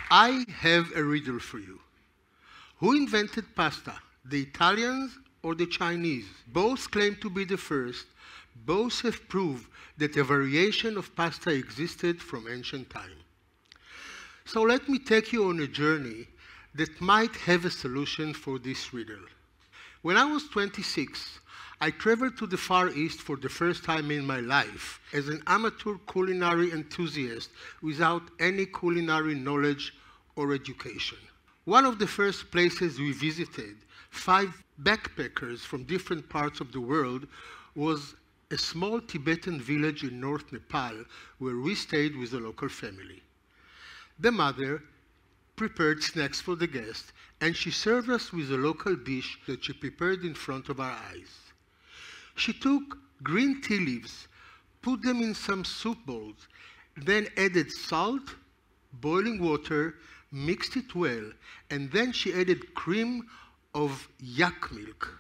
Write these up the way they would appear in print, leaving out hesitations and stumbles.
I have a riddle for you. Who invented pasta, the Italians or the Chinese? Both claim to be the first. Both have proved that a variation of pasta existed from ancient time. So let me take you on a journey that might have a solution for this riddle. When I was 26, I traveled to the Far East for the first time in my life as an amateur culinary enthusiast without any culinary knowledge or education. One of the first places we visited, 5 backpackers from different parts of the world, was a small Tibetan village in North Nepal where we stayed with a local family. The mother prepared snacks for the guests, and she served us with a local dish that she prepared in front of our eyes. She took green tea leaves, put them in some soup bowls, then added salt, boiling water, mixed it well, and then she added cream of yak milk.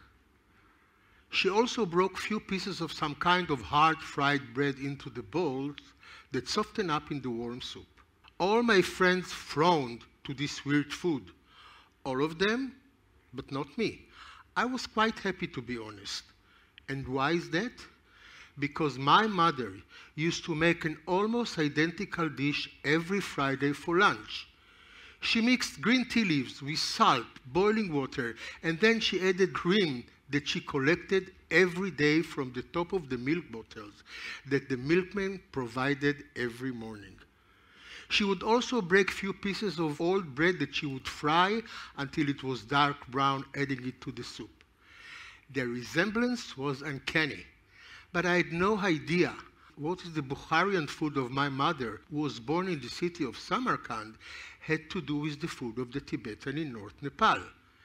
She also broke few pieces of some kind of hard fried bread into the bowls that softened up in the warm soup. All my friends frowned to this weird food. All of them, but not me. I was quite happy, to be honest. And why is that? Because my mother used to make an almost identical dish every Friday for lunch. She mixed green tea leaves with salt, boiling water, and then she added cream that she collected every day from the top of the milk bottles that the milkman provided every morning. She would also break few pieces of old bread that she would fry until it was dark brown, adding it to the soup. The resemblance was uncanny, but I had no idea what is the Bukharian food of my mother, who was born in the city of Samarkand, had to do with the food of the Tibetan in North Nepal.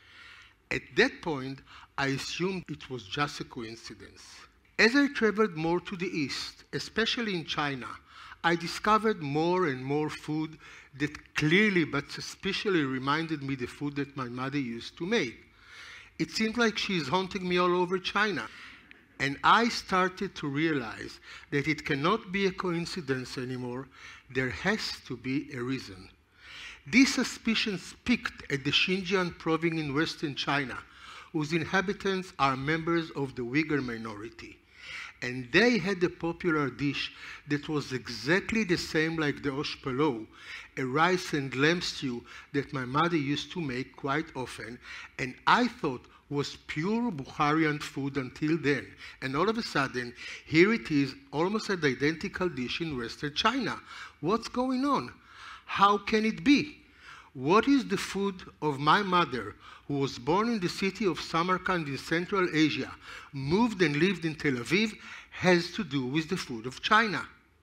At that point, I assumed it was just a coincidence. As I traveled more to the east, especially in China, I discovered more and more food that clearly but suspiciously reminded me the food that my mother used to make. It seemed like she is haunting me all over China. And I started to realize that it cannot be a coincidence anymore. There has to be a reason. These suspicions picked at the Xinjiang province in western China, whose inhabitants are members of the Uyghur minority. And they had a popular dish that was exactly the same like the oshpelo, a rice and lamb stew that my mother used to make quite often, and I thought was pure Bukharian food until then. And all of a sudden, here it is, almost an identical dish in western China. What's going on? How can it be? What is the food of my mother, who was born in the city of Samarkand in Central Asia, moved and lived in Tel Aviv, has to do with the food of China?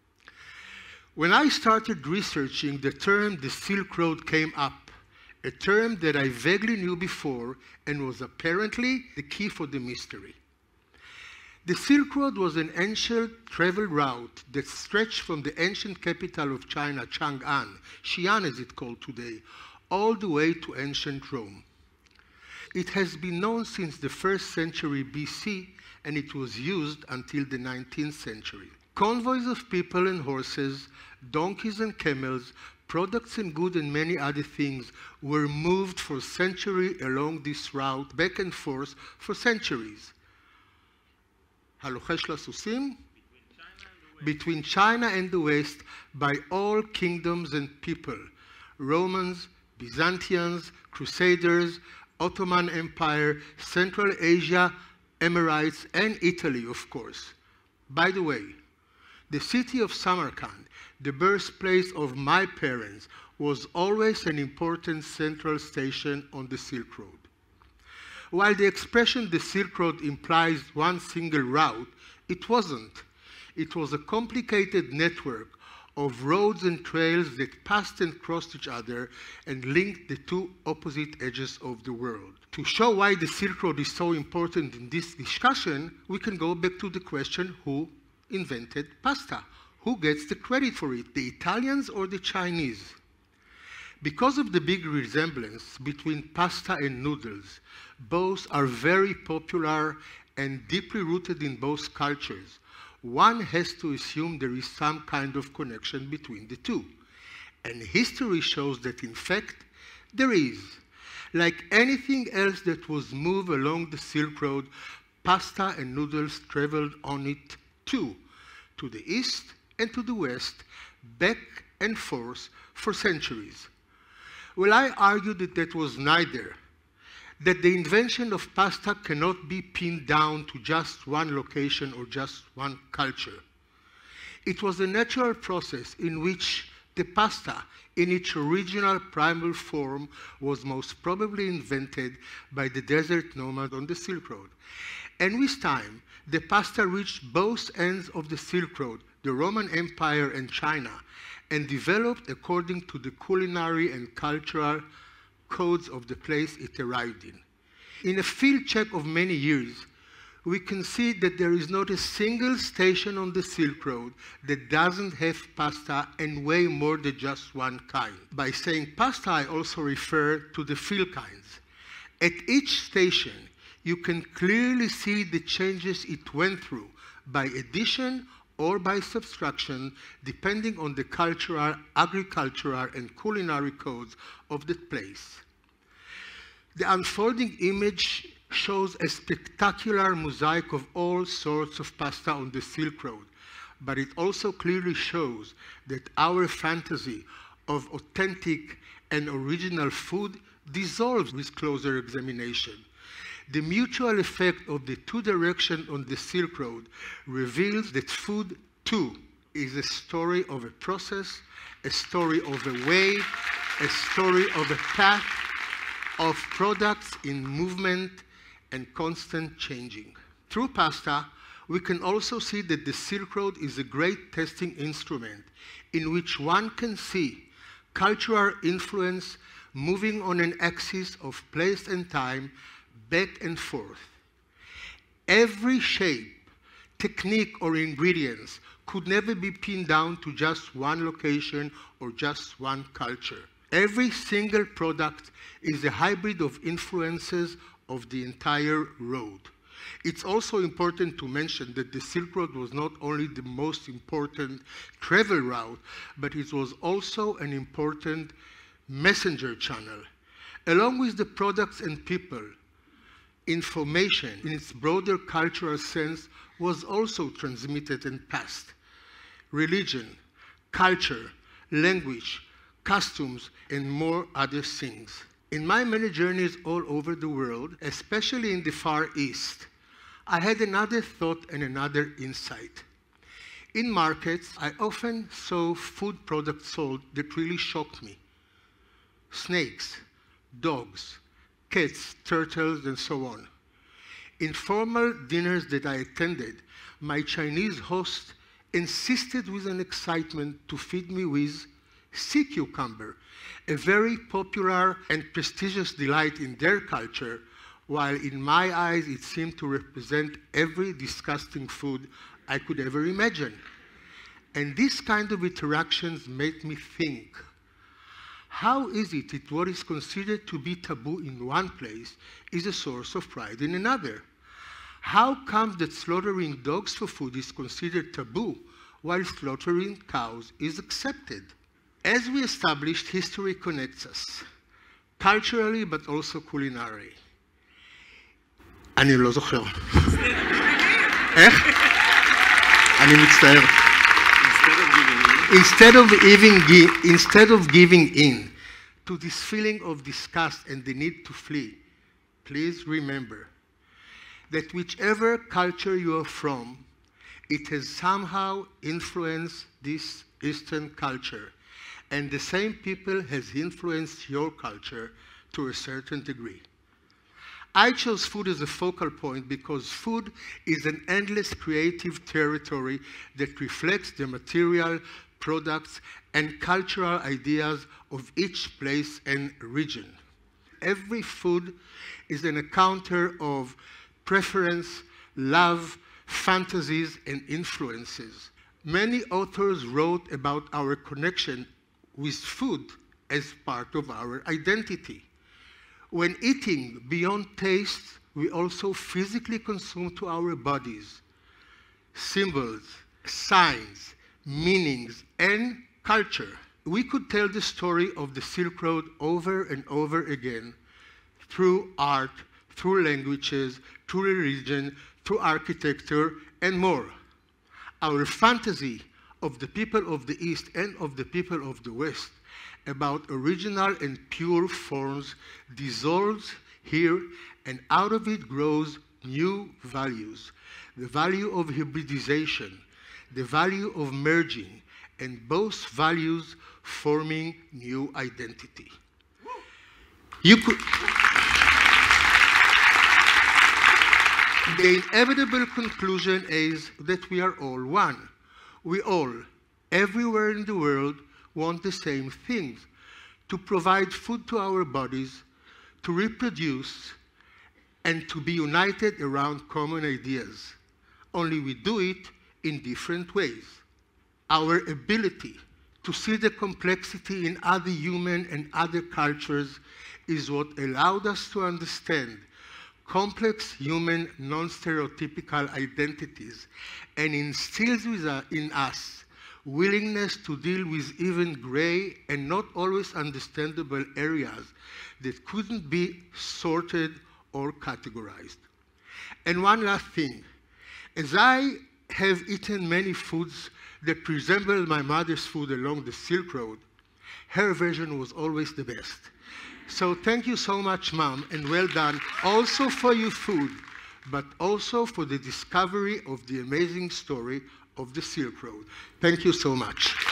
When I started researching, the term the Silk Road came up, a term that I vaguely knew before and was apparently the key for the mystery. The Silk Road was an ancient travel route that stretched from the ancient capital of China, Chang'an, Xi'an as it's called today, all the way to ancient Rome. It has been known since the 1st century BC, and it was used until the 19th century. Convoys of people and horses, donkeys and camels, products and goods and many other things were moved for centuries along this route, back and forth for centuries. Between China and the West, by all kingdoms and people, Romans, Byzantines, Crusaders, Ottoman Empire, Central Asia, Emirates, and Italy, of course. By the way, the city of Samarkand, the birthplace of my parents, was always an important central station on the Silk Road. While the expression the Silk Road implies one single route, it wasn't. It was a complicated network of roads and trails that passed and crossed each other and linked the two opposite edges of the world. To show why the Silk Road is so important in this discussion, we can go back to the question, who invented pasta? Who gets the credit for it, the Italians or the Chinese? Because of the big resemblance between pasta and noodles, both are very popular and deeply rooted in both cultures. One has to assume there is some kind of connection between the two. And history shows that, in fact, there is. Like anything else that was moved along the Silk Road, pasta and noodles traveled on it too, to the east and to the west, back and forth for centuries. Well, I argue that that was neither, that the invention of pasta cannot be pinned down to just one location or just one culture. It was a natural process in which the pasta, in its original primal form, was most probably invented by the desert nomad on the Silk Road. And with time, the pasta reached both ends of the Silk Road, the Roman Empire and China, and developed according to the culinary and cultural codes of the place it arrived in. In a field check of many years, we can see that there is not a single station on the Silk Road that doesn't have pasta, and way more than just one kind. By saying pasta, I also refer to the field kinds. At each station, you can clearly see the changes it went through by addition or by subtraction, depending on the cultural, agricultural, and culinary codes of the place. The unfolding image shows a spectacular mosaic of all sorts of pasta on the Silk Road, but it also clearly shows that our fantasy of authentic and original food dissolves with closer examination. The mutual effect of the two directions on the Silk Road reveals that food, too, is a story of a process, a story of a way, a story of a path, of products in movement and constant changing. Through pasta, we can also see that the Silk Road is a great testing instrument in which one can see cultural influence moving on an axis of place and time, back and forth. Every shape, technique, or ingredients could never be pinned down to just one location or just one culture. Every single product is a hybrid of influences of the entire road. It's also important to mention that the Silk Road was not only the most important travel route, but it was also an important messenger channel. Along with the products and people, information in its broader cultural sense was also transmitted and passed. Religion, culture, language, customs, and more other things. In my many journeys all over the world, especially in the Far East, I had another thought and another insight. In markets, I often saw food products sold that really shocked me. Snakes, dogs, cats, turtles, and so on. In formal dinners that I attended, my Chinese host insisted with an excitement to feed me with sea cucumber, a very popular and prestigious delight in their culture, while in my eyes it seemed to represent every disgusting food I could ever imagine. And this kind of interactions made me think, how is it that what is considered to be taboo in one place is a source of pride in another? How come that slaughtering dogs for food is considered taboo, while slaughtering cows is accepted? As we established, history connects us, culturally but also culinary. אני לא זוכר. איך? אני מצטער. Instead of giving in to this feeling of disgust and the need to flee, please remember that whichever culture you are from, it has somehow influenced this Eastern culture, and the same people has influenced your culture to a certain degree. I chose food as a focal point because food is an endless creative territory that reflects the material, products, and cultural ideas of each place and region. Every food is an encounter of preference, love, fantasies, and influences. Many authors wrote about our connection with food as part of our identity. When eating beyond taste, we also physically consume to our bodies symbols, signs, meanings, and culture. we could tell the story of the Silk Road over and over again through art, through languages, through religion, through architecture, and more. Our fantasy of the people of the East and of the people of the West about original and pure forms dissolves here, and out of it grows new values. The value of hybridization, the value of merging, and both values forming new identity. The inevitable conclusion is that we are all one. We all, everywhere in the world, want the same things: to provide food to our bodies, to reproduce, and to be united around common ideas. Only we do it in different ways. Our ability to see the complexity in other human and other cultures is what allowed us to understand complex human non-stereotypical identities and instills in us willingness to deal with even gray and not always understandable areas that couldn't be sorted or categorized. And one last thing. As I have eaten many foods that resemble my mother's food along the Silk Road, her version was always the best. So thank you so much, Mom, and well done, also for your food, but also for the discovery of the amazing story of the Silk Road. Thank you so much.